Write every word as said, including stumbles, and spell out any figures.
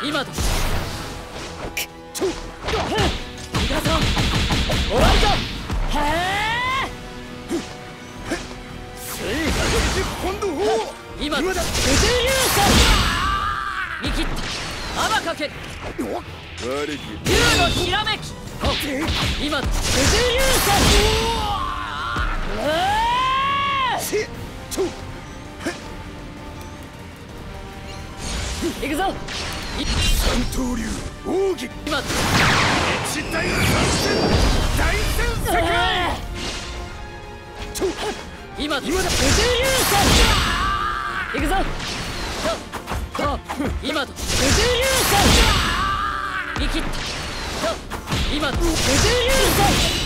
今だ。ちょっ逃がさん。終わりだ。へえ。正解で今度ほ今だ。九十流星見切った。泡かける。竜のひらめき。今だ。九十流星。行くぞ。三刀流奥義。今だ。一大三戦大戦世界。今だ。今だ。九十流星。行くぞ。今だ。九十流星見切った。今だ。九十流星